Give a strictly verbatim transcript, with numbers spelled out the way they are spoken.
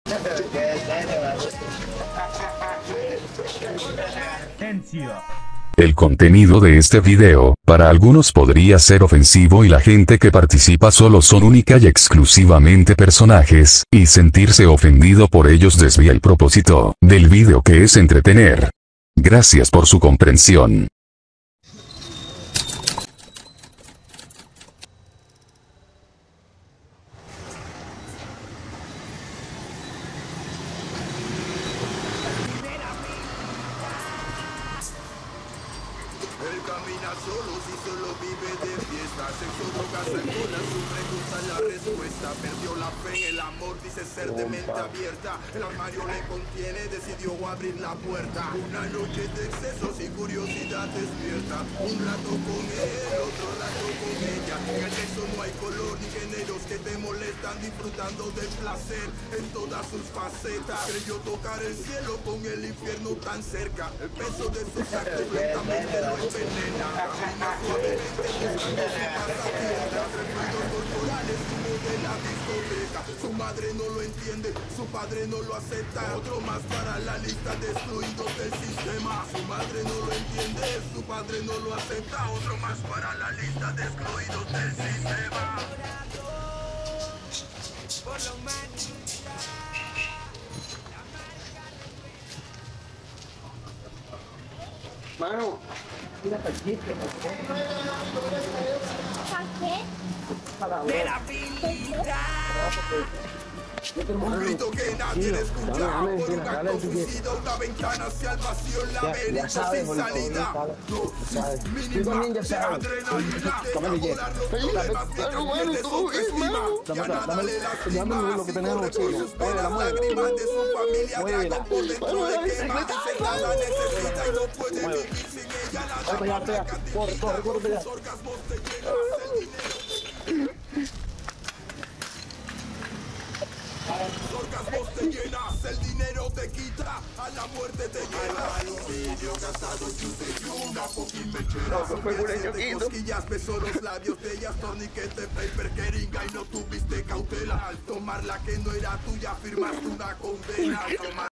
El contenido de este video, para algunos podría ser ofensivo y la gente que participa solo son única y exclusivamente personajes, y sentirse ofendido por ellos desvía el propósito del video, que es entretener. Gracias por su comprensión. Él camina solo si solo vive de fiesta. Sexo, drogas, alcohol, a su pregunta la respuesta. Perdió la fe en el amor, dice ser de mente abierta. El armario le contiene, decidió abrir la puerta. Una noche de excesos y curiosidad despierta. Un rato con él, otro rato con ella. En el sexo no hay color ni géneros que te molestan. Disfrutando del placer en todas sus facetas. Creyó tocar el cielo con el infierno tan cerca. El peso de sus actos lentamente lo envenena. Camina suavemente buscando su pasatienda. Recuerdos corporales, humo de la discoteca. Su madre no lo entiende, su padre no lo acepta. Otro más para la lista de excluidos del sistema. Su madre no lo entiende, su padre no lo acepta. Otro más para la lista de excluidos del sistema. Mano, mira para aquí. De la vida. Un grito que nadie le escucha. Por un acto suicida, una ventana hacia el vacío, el laberinto sin salida. Dosis mínima de adrenalina. Desahogar los problemas mientras pierde su autoestima. Ya nada le lastima. Corre por sus penas, lágrimas de su familia. Trago por dentro le quema. Dice nada necesita y no puede vivir sin ella. La dama la candidita. Los orgasmos te llenan el dinero. Los orgasmos te llenas, el dinero te quita, a la muerte te llevas. Aluminio gastado, chute y una fucking mechera. De cosquillas, besó los labios de ellas, torniquete, paper, jeringa y no tuviste cautela. Al tomarla que no era tuya, firmaste una condena.